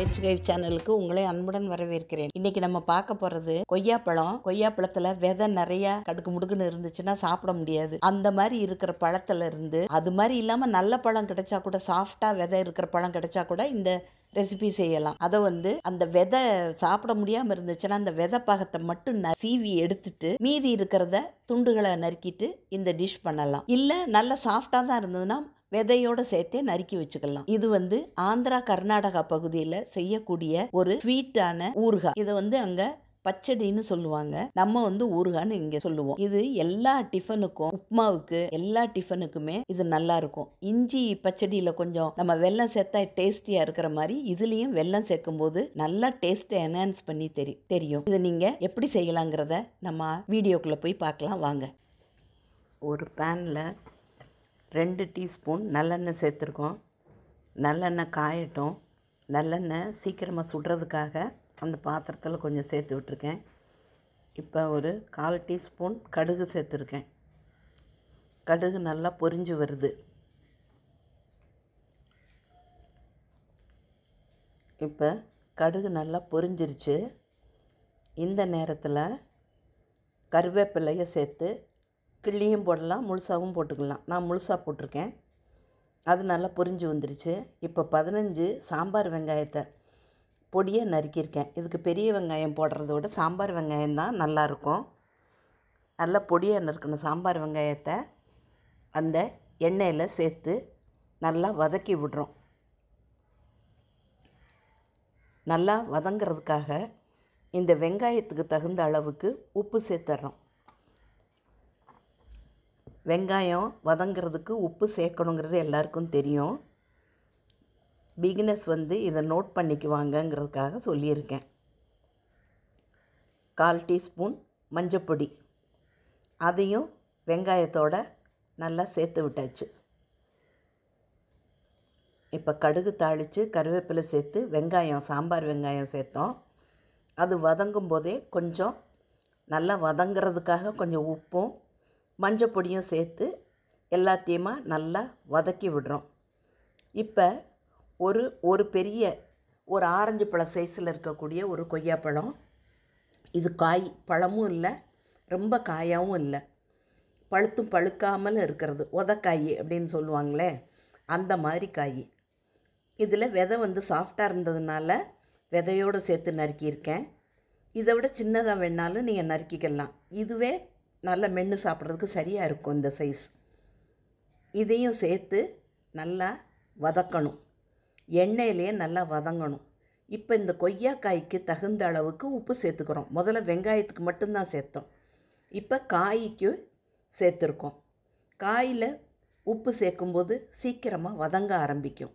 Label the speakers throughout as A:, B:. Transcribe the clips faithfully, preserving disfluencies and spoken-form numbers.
A: Veg கைவ் சேனலுக்கு உங்களை அன்புடன் வரவேற்கிறேன். இன்னைக்கு நம்ம பார்க்க போறது கொய்யாப்பழம். கொய்யாப்பழத்துல விதை நிறைய கடுக்கு முடுக்குன்னு இருந்துச்சுன்னா சாப்பிட முடியாது. அந்த மாதிரி இருக்கிற பழத்துல இருந்து அது மாதிரி இல்லாம நல்ல பழம் கிடைச்சா கூட, சாஃப்டா விதை இருக்கிற பழம் கிடைச்சா கூட இந்த ரெசிபி செய்யலாம். அதை வந்து அந்த விதை சாப்பிட முடியாம இருந்துச்சுன்னா அந்த விதை பாகத்தை மட்டும் சீவி எடுத்துட்டு மீதி இருக்கிறத துண்டுகளை நறுக்கிட்டு இந்த டிஷ் பண்ணலாம். இல்ல நல்ல சாஃப்டா தான் இருந்ததுன்னா விதையோட சேர்த்தே நறுக்கி வச்சுக்கலாம். இது வந்து ஆந்திரா கர்நாடகா பகுதியில் செய்யக்கூடிய ஒரு ஸ்வீட்டான ஊறுகாய். இதை வந்து அங்க பச்சடின்னு சொல்லுவாங்க, நம்ம வந்து ஊறுகான்னு இங்க சொல்லுவோம். இது எல்லா டிஃபனுக்கும், உப்மாவுக்கு, எல்லா டிஃபனுக்குமே இது நல்லா இருக்கும். இஞ்சி பச்சடியில கொஞ்சம் நம்ம வெல்லம் சேர்த்தா டேஸ்டியா இருக்கிற மாதிரி இதுலயும் வெல்லம் சேர்க்கும் போது நல்லா டேஸ்ட்டை என்ஹான்ஸ் பண்ணி தெரி தெரியும். இதை நீங்க எப்படி செய்யலாங்கிறத நம்ம வீடியோக்குள்ள போய் பார்க்கலாம் வாங்க. ஒரு பேன்ல ரெண்டு டீஸ்பூன் நல்லெண்ணெய் சேர்த்துருக்கோம். நல்லெண்ணெய் காயட்டும். நல்லெண்ணெய் சீக்கிரமாக சுடுறதுக்காக அந்த பாத்திரத்தில் கொஞ்சம் சேர்த்து விட்டுருக்கேன். இப்போ ஒரு கால் டீஸ்பூன் கடுகு சேர்த்துருக்கேன். கடுகு நல்லா பொரிஞ்சு வருது. இப்போ கடுகு நல்லா பொரிஞ்சிருச்சு. இந்த நேரத்தில் கருவேப்பிலையை சேர்த்து கிள்ளியும் போடலாம், முழுசாகவும் போட்டுக்கலாம். நான் முழுசாக போட்டிருக்கேன். அது நல்லா பொரிஞ்சு வந்துருச்சு. இப்போ பதினஞ்சு சாம்பார் வெங்காயத்தை பொடியை நறுக்கியிருக்கேன். இதுக்கு பெரிய வெங்காயம் போடுறத விட சாம்பார் வெங்காயம் தான் நல்லாயிருக்கும். நல்லா பொடியாக நறுக்கின சாம்பார் வெங்காயத்தை அந்த எண்ணெயில் சேர்த்து நல்லா வதக்கி விடுறோம். நல்லா வதங்கிறதுக்காக இந்த வெங்காயத்துக்கு தகுந்த அளவுக்கு உப்பு சேர்த்துட்றோம். வெங்காயம் வதங்கிறதுக்கு உப்பு சேர்க்கணுங்கிறது எல்லாருக்கும் தெரியும். பிகினர்ஸ் வந்து இதை நோட் பண்ணிக்குவாங்கங்கிறதுக்காக சொல்லியிருக்கேன். கால் டீஸ்பூன் மஞ்சப்பொடி, அதையும் வெங்காயத்தோட நல்லா சேர்த்து விட்டாச்சு. இப்போ கடுகு தாளித்து கருவேப்பிலை சேர்த்து வெங்காயம், சாம்பார் வெங்காயம் சேர்த்தோம். அது வதங்கும் போதே கொஞ்சம் நல்லா வதங்கிறதுக்காக கொஞ்சம் உப்பும் மஞ்சள் பொடியும் சேர்த்து எல்லாத்தையுமா நல்லா வதக்கி விடுறோம். இப்போ ஒரு ஒரு பெரிய ஒரு ஆரஞ்சு பழ சைஸில் இருக்கக்கூடிய ஒரு கொய்யாப்பழம். இது காய் பழமும் இல்லை, ரொம்ப காயாகவும் இல்லை, பழுத்தும் பழுக்காமல் இருக்கிறது, உதக்காய் அப்படின்னு சொல்லுவாங்களே அந்த மாதிரி காய். இதில் விதை வந்து சாஃப்டாக இருந்ததுனால விதையோடு சேர்த்து நறுக்கியிருக்கேன். இதை விட சின்னதாக வேணாலும் நீங்கள் நறுக்கிக்கலாம். இதுவே நல்லா மென்று சாப்பிட்றதுக்கு சரியாக இருக்கும் இந்த சைஸ். இதையும் சேர்த்து நல்லா வதக்கணும். எண்ணெயிலேயே நல்லா வதங்கணும். இப்போ இந்த கொய்யாக்காய்க்கு தகுந்த அளவுக்கு உப்பு சேர்த்துக்கிறோம். முதல்ல வெங்காயத்துக்கு மட்டும்தான் சேர்த்தோம். இப்போ காய்க்கு சேர்த்துருக்கோம். காயில் உப்பு சேர்க்கும்போது சீக்கிரமாக வதங்க ஆரம்பிக்கும்.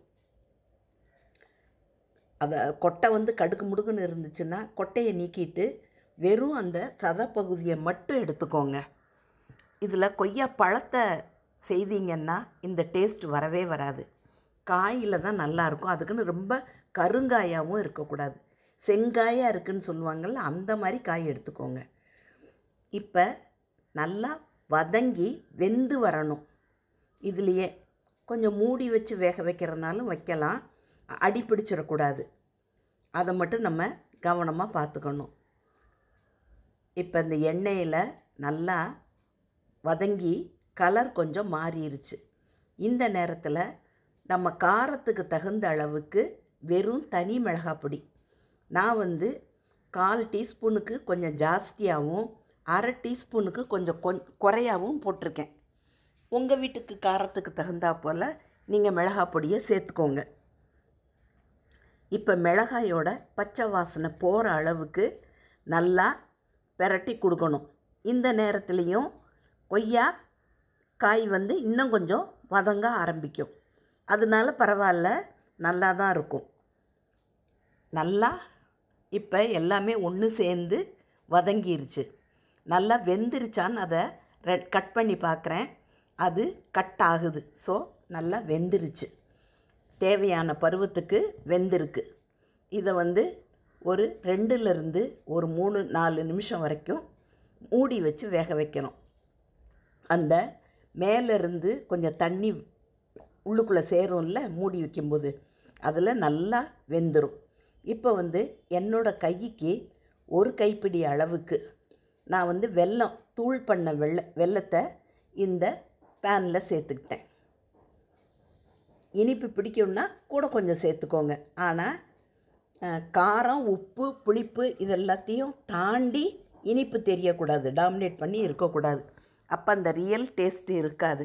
A: அதை கொட்டை வந்து கடுக்கு முடுக்குன்னு இருந்துச்சுன்னா கொட்டையை நீக்கிட்டு வெறும் அந்த சதப்பகுதியை மட்டும் எடுத்துக்கோங்க. இதில் கொய்யா பழத்தை செய்தீங்கன்னா இந்த டேஸ்ட் வரவே வராது. காயில் தான் நல்லாயிருக்கும். அதுக்குன்னு ரொம்ப கருங்காயாகவும் இருக்கக்கூடாது. செங்காயாக இருக்குதுன்னு சொல்லுவாங்கள்ல, அந்த மாதிரி காய் எடுத்துக்கோங்க. இப்போ நல்லா வதங்கி வெந்து வரணும். இதுலேயே கொஞ்சம் மூடி வச்சு வேக வைக்கிறதுனாலும் வைக்கலாம், அடி பிடிச்சிடக்கூடாது. அதை மட்டும் நம்ம கவனமாக பார்த்துக்கணும். இப்போ இந்த எண்ணெயில் நல்லா வதங்கி கலர் கொஞ்சம் மாறிடுச்சு. இந்த நேரத்தில் நம்ம காரத்துக்கு தகுந்த அளவுக்கு வெறும் தனி மிளகாய் பொடி, நான் வந்து கால் டீஸ்பூனுக்கு கொஞ்சம் ஜாஸ்தியாகவும் அரை டீஸ்பூனுக்கு கொஞ்சம் கொ குறையாகவும் போட்டிருக்கேன். உங்கள் வீட்டுக்கு காரத்துக்கு தகுந்தா போல் நீங்கள் மிளகாய் பொடியை சேர்த்துக்கோங்க. இப்போ மிளகாயோட பச்சை வாசனை போகிற அளவுக்கு நல்லா பெரட்டி கொடுக்கணும். இந்த நேரத்துலையும் கொய்யா காய் வந்து இன்னும் கொஞ்சம் வதங்க ஆரம்பிக்கும். அதனால பரவாயில்ல, நல்லா தான் இருக்கும். நல்லா இப்போ எல்லாமே ஒன்று சேர்ந்து வதங்கிருச்சு. நல்லா வெந்துருச்சான்னு அதை ரெ கட் பண்ணி பார்க்குறேன். அது கட் ஆகுது. ஸோ நல்லா வெந்துருச்சு. தேவையான பருவத்துக்கு வெந்திருக்கு. இதை வந்து ஒரு ரெண்டுலேருந்து ஒரு மூணு நாலு நிமிஷம் வரைக்கும் மூடி வச்சு வேக வைக்கணும். அந்த மேலேருந்து கொஞ்சம் தண்ணி உள்ளுக்குள்ளே சேரும்ல மூடி வைக்கும்போது, அதில் நல்லா வெந்துடும். இப்போ வந்து என்னோட கைக்கு ஒரு கைப்பிடி அளவுக்கு நான் வந்து வெல்லம் தூள் பண்ண வெள்ள வெல்லத்தை இந்த பேனில் சேர்த்துக்கிட்டேன். இனிப்பு பிடிக்கும்னா கூட கொஞ்சம் சேர்த்துக்கோங்க. ஆனால் காரம், உப்பு, புளிப்பு இதெல்லாத்தையும் தாண்டி இனிப்பு தெரியக்கூடாது, டாமினேட் பண்ணி இருக்கக்கூடாது. அப்போ அந்த ரியல் டேஸ்ட்டு இருக்காது.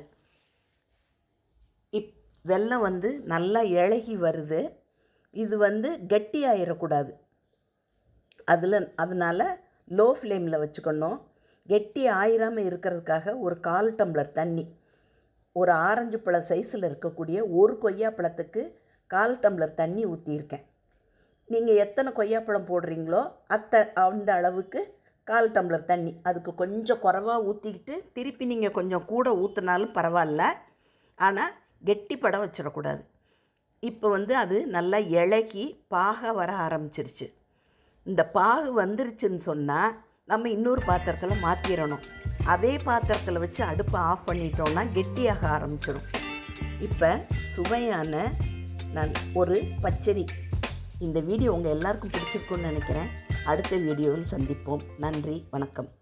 A: இப் வெல்லம் வந்து நல்லா இளகி வருது. இது வந்து கெட்டி ஆயிடக்கூடாது. அதில் அதனால் லோ ஃப்ளேமில் வச்சுக்கணும். கெட்டி ஆயிராமல் இருக்கிறதுக்காக ஒரு கால் டம்ளர் தண்ணி, ஒரு ஆரஞ்சு பழ சைஸில் இருக்கக்கூடிய ஒரு கொய்யாப்பழத்துக்கு கால் டம்ளர் தண்ணி ஊற்றியிருக்கேன். நீங்கள் எத்தனை கொய்யாப்பழம் போடுறீங்களோ அத்த அந்த அளவுக்கு கால் டம்ளர் தண்ணி, அதுக்கு கொஞ்சம் குறைவாக ஊற்றிக்கிட்டு திருப்பி நீங்கள் கொஞ்சம் கூட ஊற்றினாலும் பரவாயில்ல. ஆனால் கெட்டி பட வச்சிடக்கூடாது. இப்போ வந்து அது நல்லா இளகி பாக வர ஆரம்பிச்சிருச்சு. இந்த பாகு வந்துருச்சுன்னு சொன்னால் நம்ம இன்னொரு பாத்திரத்தில் மாற்றிடணும். அதே பாத்திரத்தில் வச்சு அடுப்பை ஆஃப் பண்ணிட்டோம்னா கெட்டியாக ஆரம்பிச்சிடும். இப்போ சுவையான நான் ஒரு பச்சடி. இந்த வீடியோ உங்கள் எல்லாருக்கும் பிடிச்சிருக்குன்னு நினைக்கிறேன். அடுத்த வீடியோவில் சந்திப்போம். நன்றி, வணக்கம்.